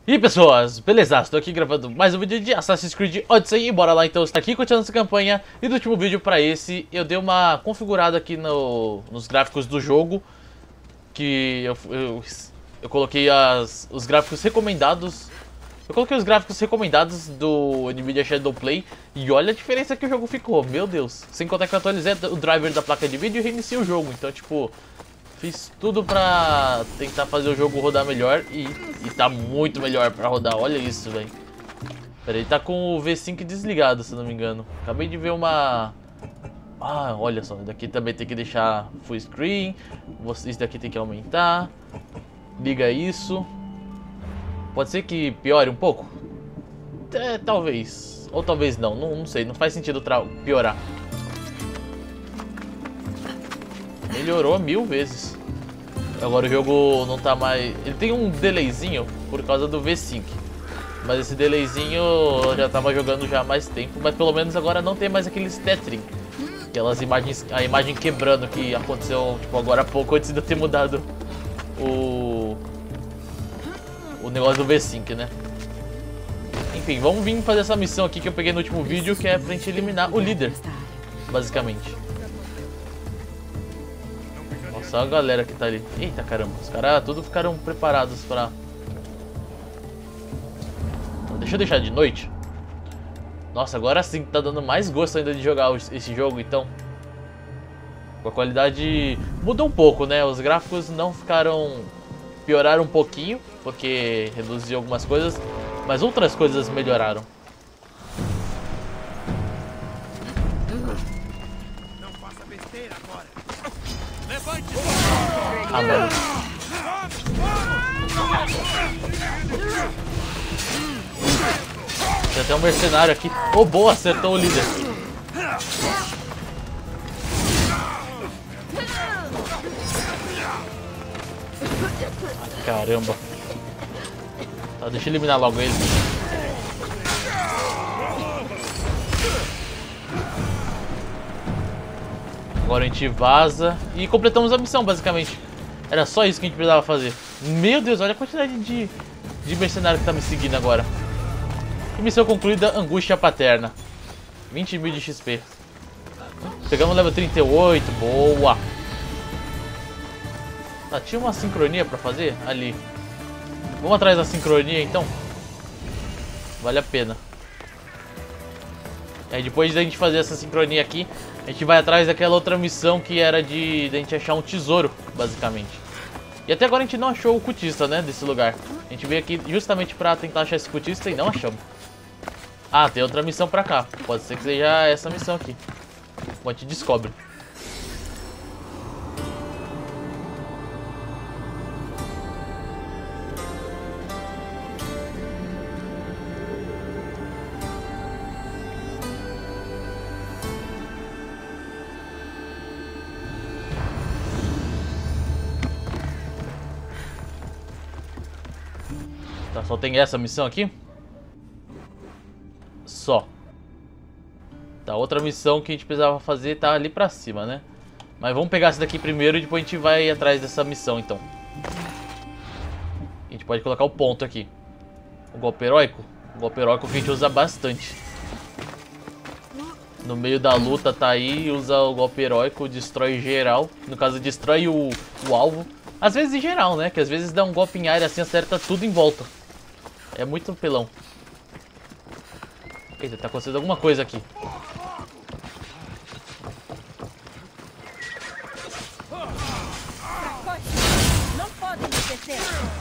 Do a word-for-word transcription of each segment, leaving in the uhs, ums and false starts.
E aí pessoas, beleza? Estou aqui gravando mais um vídeo de Assassin's Creed Odyssey e bora lá então estar aqui continuando essa campanha. E no último vídeo para esse eu dei uma configurada aqui no, nos gráficos do jogo, que eu, eu, eu coloquei as, os gráficos recomendados. Eu coloquei os gráficos recomendados do Nvidia Shadow Play e olha a diferença que o jogo ficou, meu Deus. Sem contar que eu atualizei o driver da placa de vídeo e reiniciei o jogo, então tipo... Fiz tudo pra tentar fazer o jogo rodar melhor e, e tá muito melhor pra rodar, olha isso, velho. Pera aí, tá com o V cinco desligado, se não me engano. Acabei de ver uma... Ah, olha só, daqui também tem que deixar full screen. Isso daqui tem que aumentar. Liga isso. Pode ser que piore um pouco? É, talvez. Ou talvez não, não, não sei, não faz sentido piorar. Melhorou mil vezes. Agora o jogo não tá mais... Ele tem um delayzinho por causa do V cinco. Mas esse delayzinho eu já tava jogando já há mais tempo. Mas pelo menos agora não tem mais aquele stuttering. Aquelas imagens... A imagem quebrando que aconteceu tipo, agora há pouco antes de eu ter mudado o... O negócio do V cinco, né? Enfim, vamos vir fazer essa missão aqui que eu peguei no último vídeo. Que é pra gente eliminar o líder, basicamente. Só a galera que tá ali. Eita caramba, os caras tudo ficaram preparados pra... Deixa eu deixar de noite. Nossa, agora sim tá dando mais gosto ainda de jogar esse jogo, então. A qualidade mudou um pouco, né? Os gráficos não ficaram... Pioraram um pouquinho, porque reduziu algumas coisas. Mas outras coisas melhoraram. Não faça besteira agora. Ah, mano. Tem até um mercenário aqui. Oh, boa, acertou o líder. Ah, caramba. Tá, deixa eu eliminar logo ele. Agora a gente vaza e completamos a missão, basicamente. Era só isso que a gente precisava fazer. Meu Deus, olha a quantidade de, de mercenário que tá me seguindo agora. E missão concluída, angústia paterna. vinte mil de X P. Pegamos level trinta e oito, boa. Tá, tinha uma sincronia pra fazer ali. Vamos atrás da sincronia então. Vale a pena. Aí depois da gente fazer essa sincronia aqui, a gente vai atrás daquela outra missão que era de, de a gente achar um tesouro, basicamente. E até agora a gente não achou o cultista, né, desse lugar. A gente veio aqui justamente pra tentar achar esse cultista e não achamos. Ah, tem outra missão pra cá. Pode ser que seja essa missão aqui. Bom, a gente descobre. Tá, só tem essa missão aqui? Só. Tá, outra missão que a gente precisava fazer tá ali pra cima, né? Mas vamos pegar essa daqui primeiro e depois a gente vai atrás dessa missão, então. A gente pode colocar o ponto aqui. O golpe heróico. O golpe heróico que a gente usa bastante. No meio da luta tá aí, usa o golpe heróico, destrói geral. No caso, destrói o, o alvo. Às vezes em geral, né? Que às vezes dá um golpe em área assim, acerta tudo em volta. É muito pelão. Eita, tá acontecendo alguma coisa aqui. Não podem me descer.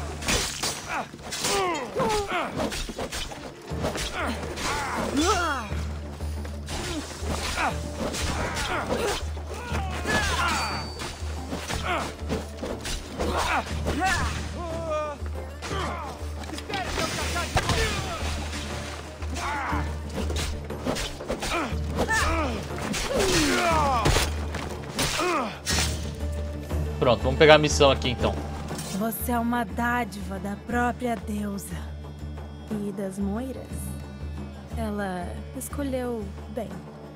Pronto, vamos pegar a missão aqui então. Você é uma dádiva da própria deusa. E das moiras? Ela escolheu bem.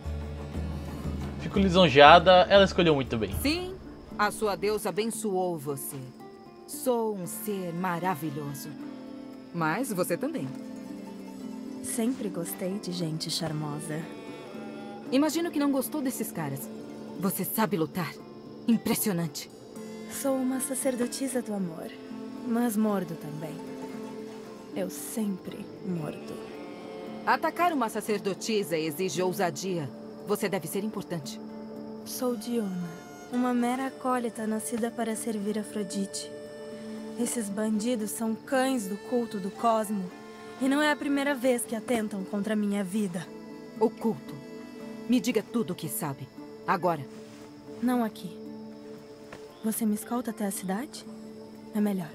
Fico lisonjeada, ela escolheu muito bem. Sim, a sua deusa abençoou você. Sou um ser maravilhoso. Mas você também. Sempre gostei de gente charmosa. Imagino que não gostou desses caras. Você sabe lutar. Impressionante. Sou uma sacerdotisa do amor, mas mordo também. Eu sempre mordo. Atacar uma sacerdotisa exige ousadia. Você deve ser importante. Sou Diona, uma mera acólita nascida para servir Afrodite. Esses bandidos são cães do culto do Cosmo. E não é a primeira vez que atentam contra a minha vida. O culto. Me diga tudo o que sabe. Agora. Não aqui. Você me escolta até a cidade? É melhor.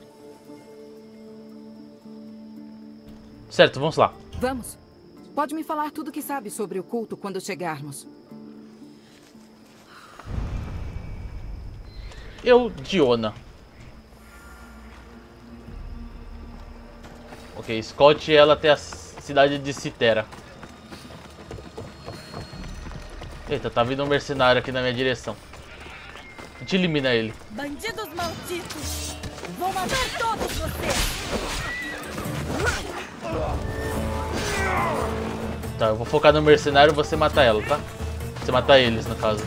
Certo, vamos lá. Vamos. Pode me falar tudo o que sabe sobre o culto quando chegarmos. Eu, Diona. Ok, escolte ela até a cidade de Citera. Eita, tá vindo um mercenário aqui na minha direção. A gente elimina ele. Bandidos malditos! Vou matar todos vocês! Tá, eu vou focar no mercenário e você matar ela, tá? Você matar eles, no caso.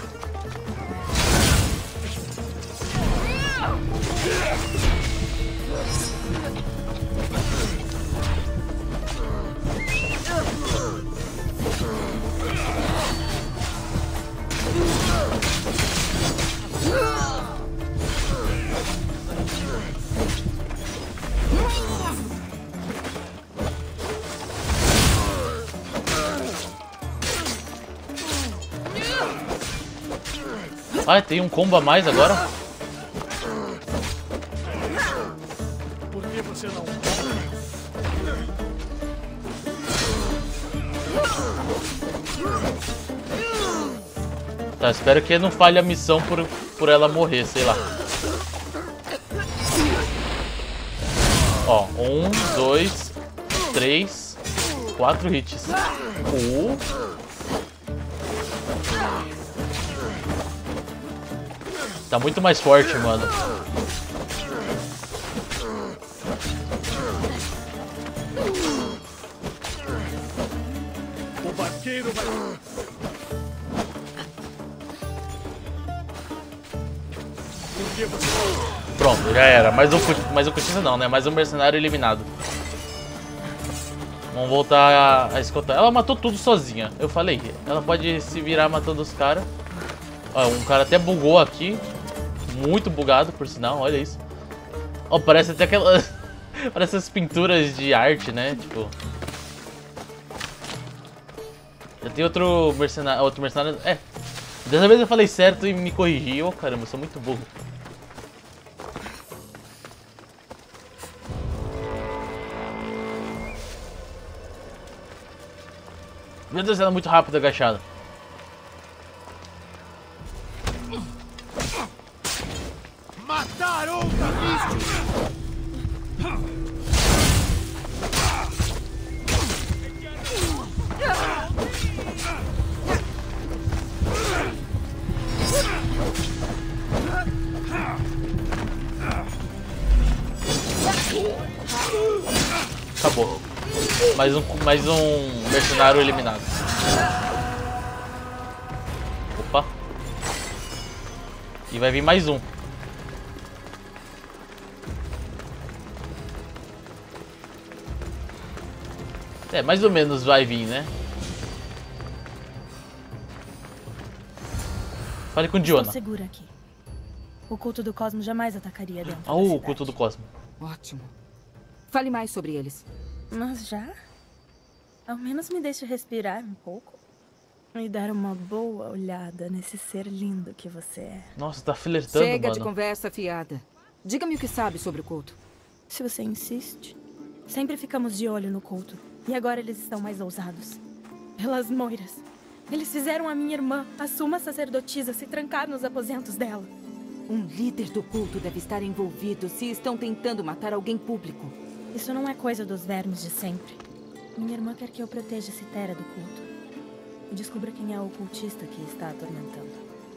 Ah, tem um combo a mais agora? Por que você não... Tá, espero que não falhe a missão por, por ela morrer, sei lá. Ó, um, dois, três, quatro hits. Uh. Tá muito mais forte, mano. O vaqueiro vai... Por que você... Pronto, já era. Mais um, mais um cutista não, né? Mais um mercenário eliminado. Vamos voltar a, a escutar. Ela matou tudo sozinha. Eu falei, ela pode se virar matando os caras. Ó, um cara até bugou aqui. Muito bugado, por sinal, olha isso. Ó, parece até aquela... parece as pinturas de arte, né? Tipo... Já tem outro mercenário... Outro mercenário... É. Dessa vez eu falei certo e me corrigi. Ô, caramba, eu sou muito burro. Meu Deus, ela é muito rápida, agachada. Matar outra mística! Acabou. Mais um, mais um mercenário eliminado. Opa. E vai vir mais um. É, mais ou menos vai vir, né? Fale com Diona. Estou segura aqui. O culto do Cosmo jamais atacaria dentro Ah, da o cidade. culto do Cosmo. Ótimo. Fale mais sobre eles. Mas já? Ao menos me deixe respirar um pouco. E dar uma boa olhada nesse ser lindo que você é. Nossa, tá flertando, Chega mano. de conversa fiada. Diga-me o que sabe sobre o culto. Se você insiste. Sempre ficamos de olho no culto. E agora eles estão mais ousados. Pelas moiras. Eles fizeram a minha irmã, a suma sacerdotisa, se trancar nos aposentos dela. Um líder do culto deve estar envolvido se estão tentando matar alguém público. Isso não é coisa dos vermes de sempre. Minha irmã quer que eu proteja Citera do culto. E descubra quem é o cultista que está atormentando.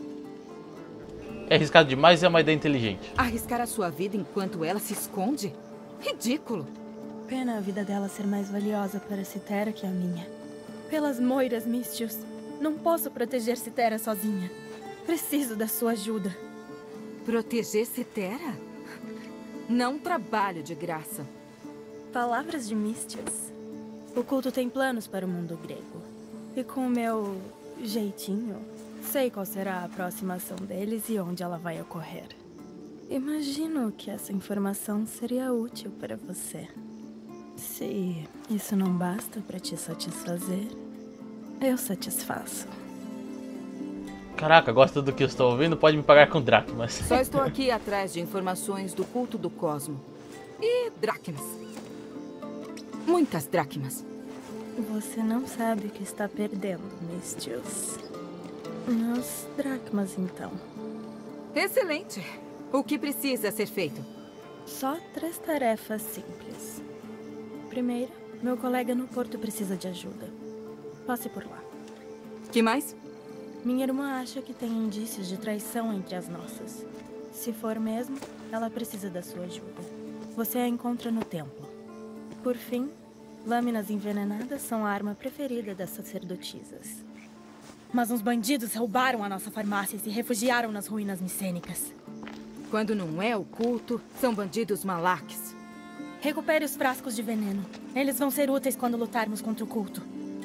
É arriscado demais e é uma ideia inteligente. Arriscar a sua vida enquanto ela se esconde? Ridículo. pena a vida dela ser mais valiosa para Citera que a minha. Pelas moiras, Misthios, não posso proteger Citera sozinha. Preciso da sua ajuda. Proteger Citera? Não trabalho de graça. Palavras de Misthios. O culto tem planos para o mundo grego. E com o meu jeitinho, sei qual será a aproximação deles e onde ela vai ocorrer. Imagino que essa informação seria útil para você. Se isso não basta para te satisfazer, eu satisfaço. Caraca, gosta do que eu estou ouvindo? Pode me pagar com dracmas. Só estou aqui atrás de informações do culto do Cosmo. E dracmas. Muitas dracmas. Você não sabe o que está perdendo, Misthios. Nas dracmas, então. Excelente. O que precisa ser feito? Só três tarefas simples. Primeira, meu colega no porto precisa de ajuda. Passe por lá. Que mais? Minha irmã acha que tem indícios de traição entre as nossas. Se for mesmo, ela precisa da sua ajuda. Você a encontra no templo. Por fim, lâminas envenenadas são a arma preferida das sacerdotisas. Mas uns bandidos roubaram a nossa farmácia e se refugiaram nas ruínas micênicas. Quando não é o culto, são bandidos malaques. Recupere os frascos de veneno. Eles vão ser úteis quando lutarmos contra o culto.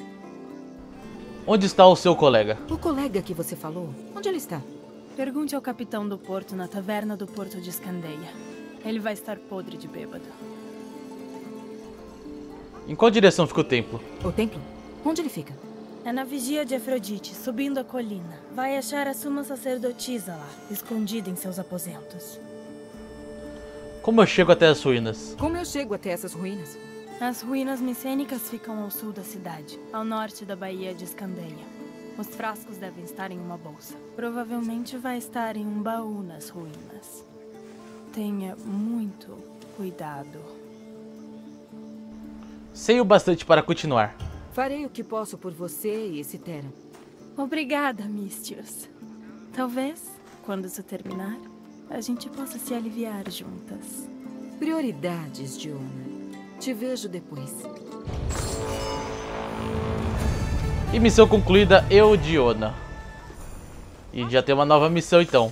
Onde está o seu colega? O colega que você falou, onde ele está? Pergunte ao capitão do porto na taverna do porto de Escandeia. Ele vai estar podre de bêbado. Em qual direção fica o templo? O templo? Onde ele fica? É na vigia de Afrodite, subindo a colina. Vai achar a suma sacerdotisa lá, escondida em seus aposentos. Como eu chego até as ruínas? Como eu chego até essas ruínas? As ruínas micênicas ficam ao sul da cidade, ao norte da baía de Escandeia. Os frascos devem estar em uma bolsa. Provavelmente vai estar em um baú nas ruínas. Tenha muito cuidado. Sei o bastante para continuar. Farei o que posso por você e Citera. Obrigada, Misthios. Talvez, quando isso terminar, a gente possa se aliviar juntas. Prioridades, Diona. Te vejo depois. E missão concluída, eu, Diona. E já tem uma nova missão, então.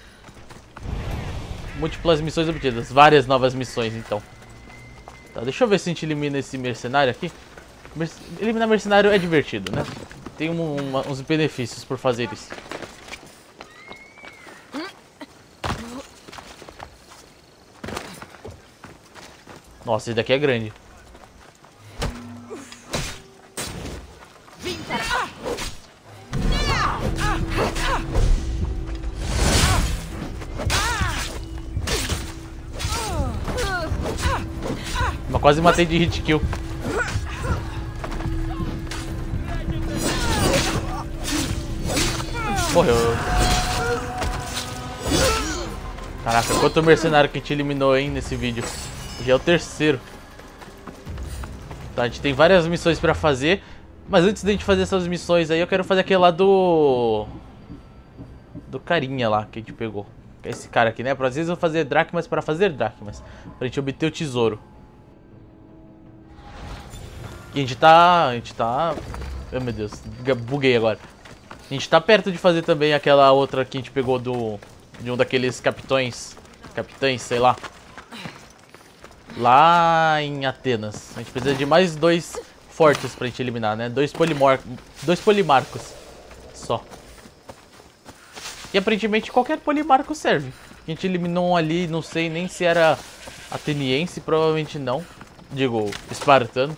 Múltiplas missões obtidas. Várias novas missões, então. Tá, deixa eu ver se a gente elimina esse mercenário aqui. Eliminar mercenário é divertido, né? Tem um, uma, uns benefícios por fazer isso. Nossa, esse daqui é grande. Mas quase matei de hit kill. Morreu. Caraca, quanto mercenário que a gente eliminou, hein, nesse vídeo. Já é o terceiro. Tá, a gente tem várias missões pra fazer. Mas antes da gente fazer essas missões aí, eu quero fazer aquele lá do... Do carinha lá que a gente pegou. Que é esse cara aqui, né? Às vezes eu vou fazer dracmas para fazer dracmas. Pra gente obter o tesouro. E a gente tá... A gente tá... Oh, meu Deus, buguei agora. A gente tá perto de fazer também aquela outra que a gente pegou do... De um daqueles capitães. Capitães, sei lá. Lá em Atenas. A gente precisa de mais dois fortes pra gente eliminar, né? Dois, polimor... dois polimarcos. Só. E aparentemente qualquer polimarco serve. A gente eliminou um ali, não sei nem se era ateniense, provavelmente não. Digo, espartano.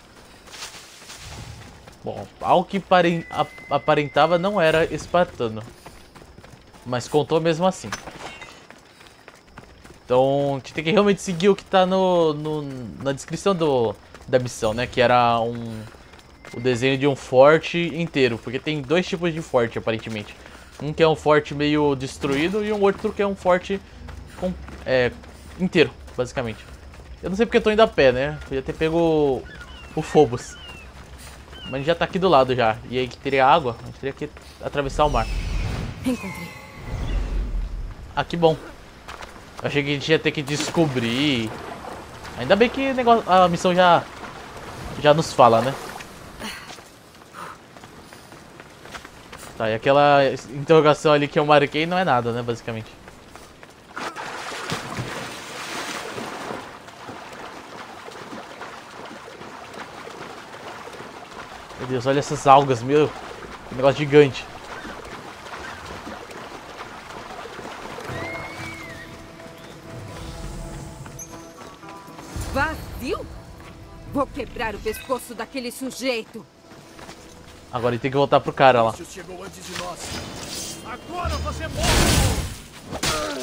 Bom, ao que aparentava não era espartano. Mas contou mesmo assim. Então, a gente tem que realmente seguir o que tá no, no, na descrição do, da missão, né? Que era um, o desenho de um forte inteiro. Porque tem dois tipos de forte, aparentemente. Um que é um forte meio destruído e um outro que é um forte com, é, inteiro, basicamente. Eu não sei porque eu tô indo a pé, né? Podia ter pego o, o Phobos. Mas a gente já tá aqui do lado já. E aí que teria água, a gente teria que atravessar o mar. Encontrei. Ah, que bom. Eu achei que a gente ia ter que descobrir Ainda bem que negócio, a missão já, já nos fala, né? Tá, e aquela interrogação ali que eu marquei não é nada, né, basicamente. Meu Deus, olha essas algas, meu. Que negócio gigante. Vazio? Vou quebrar o pescoço daquele sujeito. Agora ele tem que voltar pro cara lá. Chegou antes de nós. Agora você morre!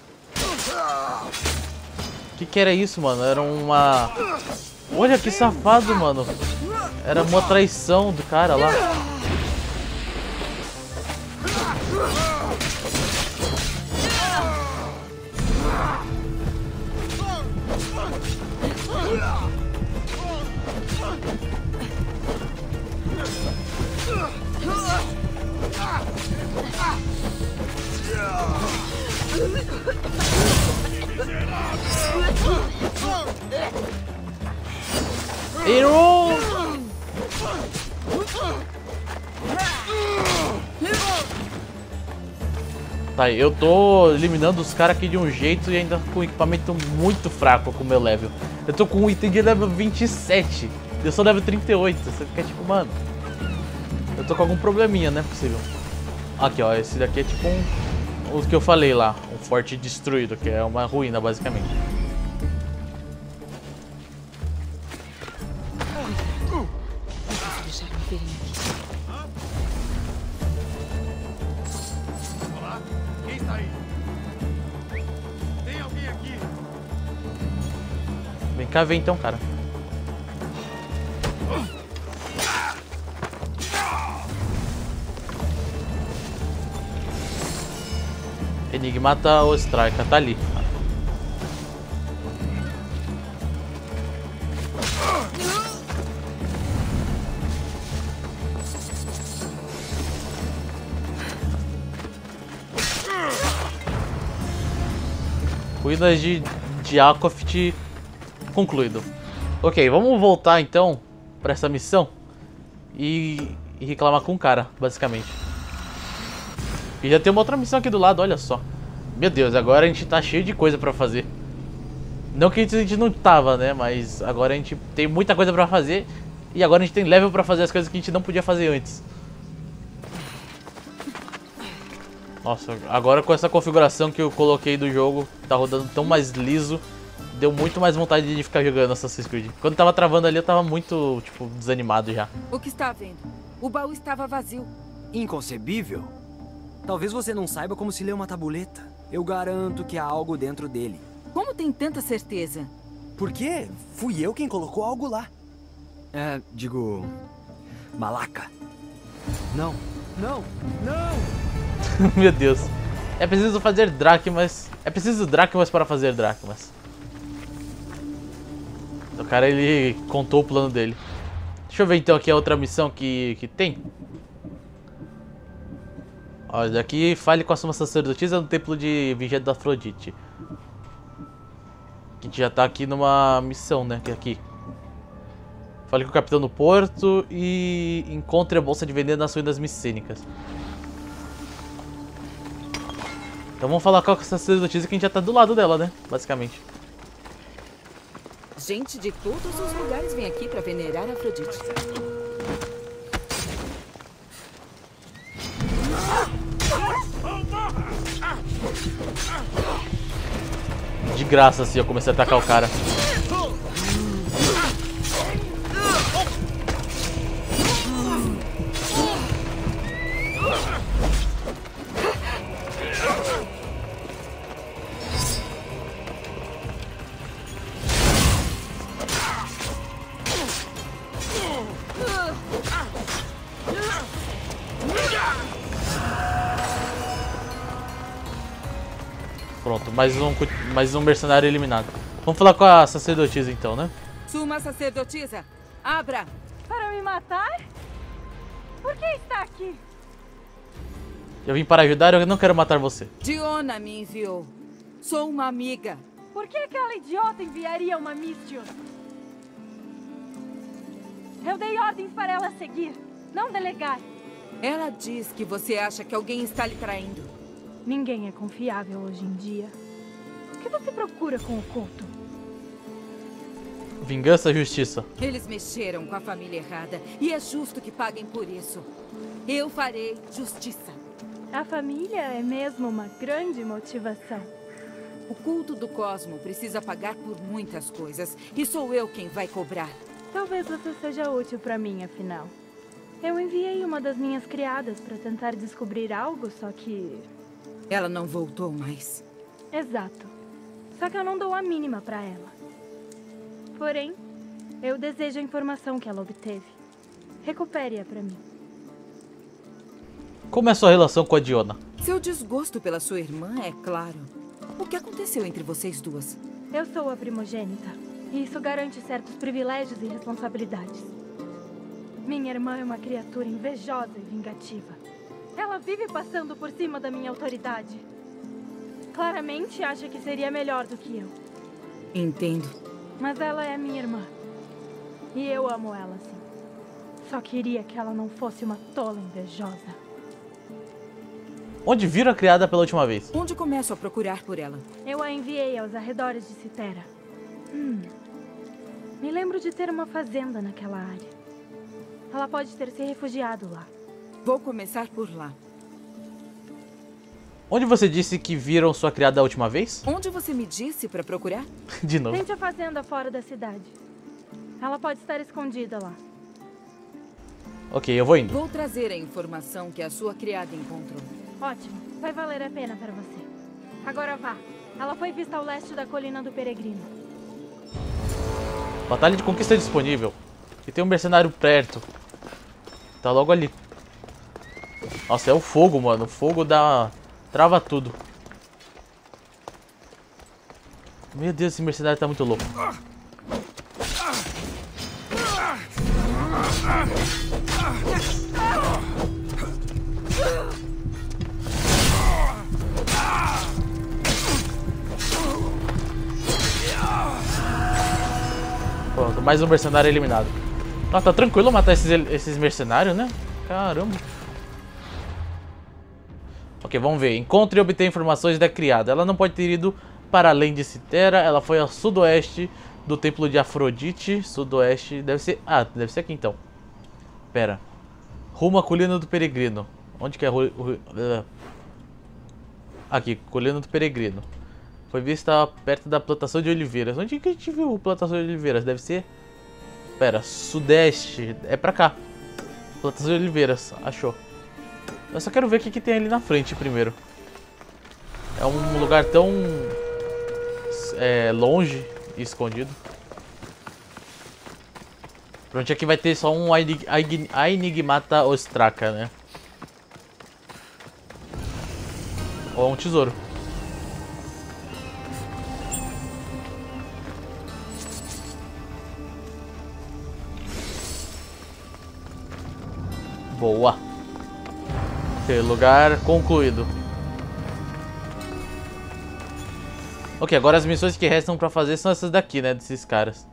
Que que era isso, mano? Era uma... Olha que safado, mano. Era uma traição do cara lá. Hero! Tá, eu tô eliminando os caras aqui de um jeito e ainda com equipamento muito fraco com o meu level. Eu tô com um item de level vinte e sete. Eu sou level trinta e oito. Você fica tipo, mano. Eu tô com algum probleminha, né? Possível. Aqui, ó. Esse daqui é tipo um. O que eu falei lá. Um forte destruído, que é uma ruína, basicamente. Olá, quem está aí? Tem alguém aqui? Vem cá ver então, cara. Enigmata Ostraika, tá ali. Ruínas de Diakoft concluído. Ok, vamos voltar então pra essa missão e, e reclamar com o cara, basicamente. E já tem uma outra missão aqui do lado, olha só. Meu Deus, agora a gente tá cheio de coisa pra fazer. Não que a gente não tava, né? Mas agora a gente tem muita coisa pra fazer. E agora a gente tem level pra fazer as coisas que a gente não podia fazer antes. Nossa, agora com essa configuração que eu coloquei do jogo, tá rodando tão mais liso. Deu muito mais vontade de ficar jogando Assassin's Creed. Quando tava travando ali, eu tava muito, tipo, desanimado já. O que está vendo? O baú estava vazio. Inconcebível? Talvez você não saiba como se lê uma tabuleta. Eu garanto que há algo dentro dele. Como tem tanta certeza? Por quê? Fui eu quem colocou algo lá. É, digo... Malaca. Não, não, não! Meu Deus. É preciso fazer dracmas. É preciso dracmas para fazer dracmas. O cara, ele contou o plano dele. Deixa eu ver então aqui a outra missão que, que tem. Ó, daqui fale com a sua sacerdotisa no templo de Vigia da Afrodite. A gente já tá aqui numa missão, né? Que é aqui. Fale com o capitão do porto e encontre a bolsa de veneno nas ruínas micênicas. Então vamos falar com a sacerdotisa que a gente já tá do lado dela, né? Basicamente. Gente de todos os lugares vem aqui pra venerar a Afrodite. De graça, assim, eu comecei a atacar o cara. Pronto, mais um, mais um mercenário eliminado. Vamos falar com a sacerdotisa então, né? Suma sacerdotisa, abra! Para me matar? Por que está aqui? Eu vim para ajudar, eu não quero matar você. Diona me enviou. Sou uma amiga. Por que aquela idiota enviaria uma Misthios? Eu dei ordens para ela seguir, não delegar. Ela diz que você acha que alguém está lhe traindo. Ninguém é confiável hoje em dia. O que você procura com o culto? Vingança e justiça. Eles mexeram com a família errada e é justo que paguem por isso. Eu farei justiça. A família é mesmo uma grande motivação. O culto do Cosmo precisa pagar por muitas coisas e sou eu quem vai cobrar. Talvez você seja útil para mim, afinal. Eu enviei uma das minhas criadas para tentar descobrir algo, só que... Ela não voltou mais. Exato. Só que eu não dou a mínima para ela. Porém, eu desejo a informação que ela obteve. Recupere-a para mim. Como é a sua relação com a Diona? Seu desgosto pela sua irmã é claro. O que aconteceu entre vocês duas? Eu sou a primogênita. E isso garante certos privilégios e responsabilidades. Minha irmã é uma criatura invejosa e vingativa. Ela vive passando por cima da minha autoridade. Claramente acha que seria melhor do que eu. Entendo. Mas ela é minha irmã. E eu amo ela, sim. Só queria que ela não fosse uma tola invejosa. Onde viram a criada pela última vez? Onde começo a procurar por ela? Eu a enviei aos arredores de Citera. Hum. Me lembro de ter uma fazenda naquela área. Ela pode ter se refugiado lá. Vou começar por lá. Onde você disse que viram sua criada a última vez? Onde você me disse para procurar? De novo. Tente a fazenda fora da cidade. Ela pode estar escondida lá. Ok, eu vou indo. Vou trazer a informação que a sua criada encontrou. Ótimo. Vai valer a pena para você. Agora vá. Ela foi vista ao leste da colina do Peregrino. Batalha de conquista disponível. E tem um mercenário perto. Tá logo ali. Nossa, é o fogo, mano. O fogo dá... trava tudo. Meu Deus, esse mercenário tá muito louco. Pronto, mais um mercenário eliminado. Nossa, tá tranquilo matar esses, esses mercenários, né? Caramba. Ok, vamos ver. Encontre e obter informações da criada. Ela não pode ter ido para além de Citera. Ela foi ao sudoeste do templo de Afrodite. Sudoeste, deve ser... Ah, deve ser aqui então. Pera. Rumo à colina do Peregrino. Onde que é? Aqui, colina do Peregrino. Foi vista perto da plantação de oliveiras. Onde que a gente viu a plantação de oliveiras? Deve ser... Pera, sudeste. É pra cá. Plantação de oliveiras. Achou. Eu só quero ver o que, que tem ali na frente primeiro. É um lugar tão... É, longe e escondido. Pronto, aqui vai ter só um Aenigmata Ostraka, né? Ou um tesouro. Boa. Ok, lugar concluído. Ok, agora as missões que restam pra fazer são essas daqui, né? Desses caras.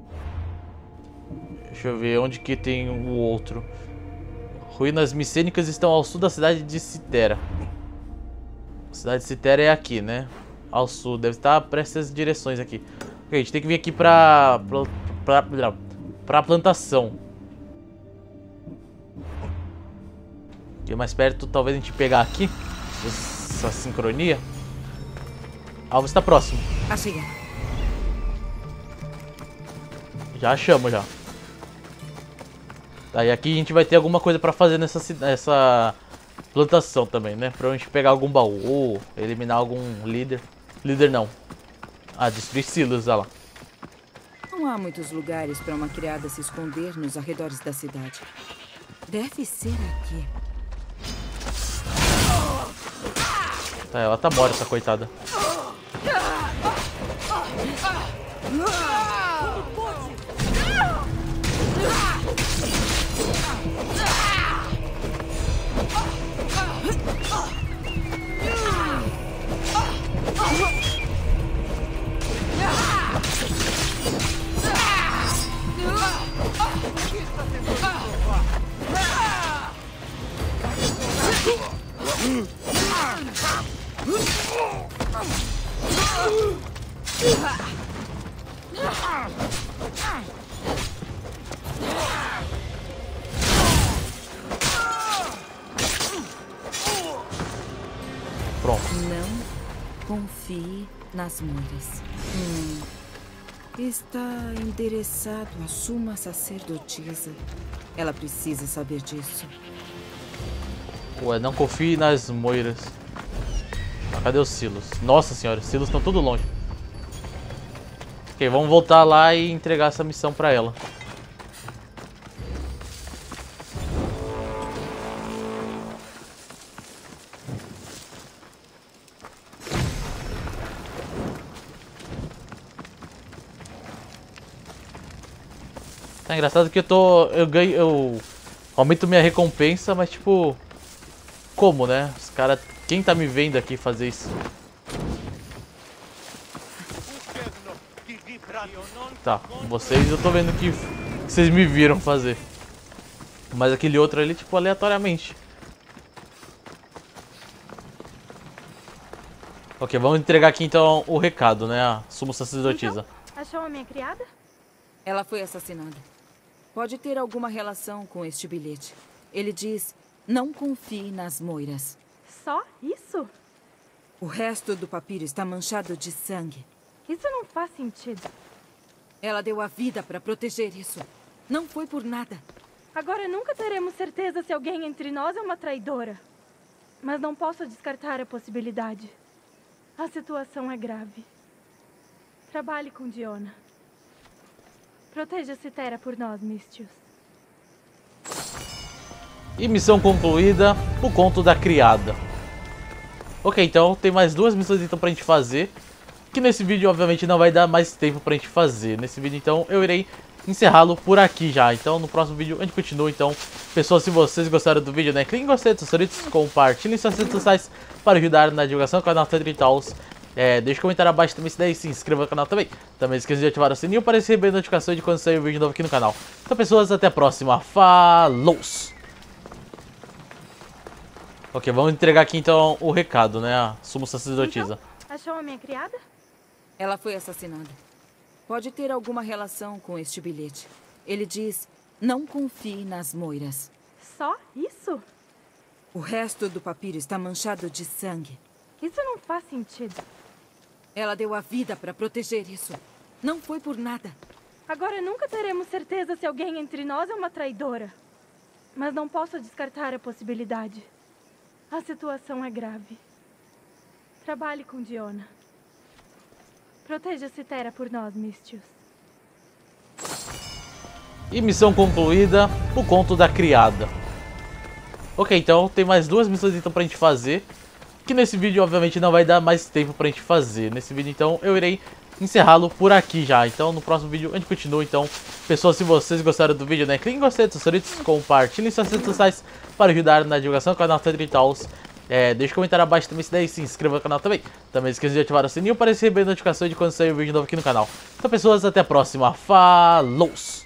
Deixa eu ver onde que tem o outro. Ruínas micênicas estão ao sul da cidade de Citera. A cidade de Citera é aqui, né? Ao sul, deve estar para essas direções aqui. Ok, a gente tem que vir aqui pra... Pra, pra, pra plantação. Aqui mais perto, talvez a gente pegar aqui. Essa sincronia. Alvo está próximo. Achei ela. Já achamos, já. Tá, e aqui a gente vai ter alguma coisa pra fazer nessa, nessa plantação também, né? Pra gente pegar algum baú, eliminar algum líder. Líder não. Ah, destruir silos, olha lá. Não há muitos lugares para uma criada se esconder nos arredores da cidade. Deve ser aqui. Tá, ela tá morta, essa coitada. está tentando provar. Pronto. Não confie nas moiras. Hum. Está endereçado à suma sacerdotisa. Ela precisa saber disso. Ué, não confie nas moiras. Ah, cadê os silos? Nossa senhora, os silos estão tudo longe. Ok, vamos voltar lá e entregar essa missão pra ela. É engraçado que eu tô. Eu ganho. Eu aumento minha recompensa, mas tipo. Como, né? Os caras. Quem tá me vendo aqui fazer isso? Tá, vocês eu tô vendo que, que vocês me viram fazer. Mas aquele outro ali, tipo, aleatoriamente. Ok, vamos entregar aqui então o recado, né? A Sumo Sacerdotisa. Então, achou a minha criada? Ela foi assassinada. Pode ter alguma relação com este bilhete. Ele diz: não confie nas moiras. Só isso? O resto do papiro está manchado de sangue. Isso não faz sentido. Ela deu a vida para proteger isso. Não foi por nada. Agora nunca teremos certeza se alguém entre nós é uma traidora. Mas não posso descartar a possibilidade. A situação é grave. Trabalhe com Diona. Proteja Citera por nós, Misthios. E missão concluída, o conto da criada. Ok, então tem mais duas missões então pra gente fazer. Que nesse vídeo obviamente não vai dar mais tempo pra gente fazer. Nesse vídeo então eu irei encerrá-lo por aqui já. Então no próximo vídeo a gente continua. Então, pessoal, se vocês gostaram do vídeo, né, clique em gostei, favoritos, compartilhem em suas redes sociais para ajudar na divulgação do canal Tedro e Tals. É, deixa um comentário abaixo também se der e se inscreva no canal também. Também esqueça de ativar o sininho para receber notificação de quando sair um vídeo novo aqui no canal. Então, pessoas, até a próxima. Falou! Ok, vamos entregar aqui então o recado, né? A Sumo Sacerdotisa. Então, achou a minha criada? Ela foi assassinada. Pode ter alguma relação com este bilhete. Ele diz: não confie nas moiras. Só isso? O resto do papiro está manchado de sangue. Isso não faz sentido. Ela deu a vida para proteger isso. Não foi por nada. Agora nunca teremos certeza se alguém entre nós é uma traidora. Mas não posso descartar a possibilidade. A situação é grave. Trabalhe com Diona. Proteja Citera por nós, Misthios. E missão concluída, o conto da criada. Ok, então tem mais duas missões então pra gente fazer. Que nesse vídeo obviamente não vai dar mais tempo pra gente fazer. Nesse vídeo então eu irei encerrá-lo por aqui já. Então no próximo vídeo a gente continua. Então, pessoal, se vocês gostaram do vídeo, né, clique em gostei, favoritos, compartilhem em suas redes sociais para ajudar na divulgação do canal Tedro e Tals. É, deixa um comentário abaixo também se der e se inscreva no canal também. Também esqueça de ativar o sininho para receber notificação de quando sair um vídeo novo aqui no canal. Então, pessoas, até a próxima. Falou!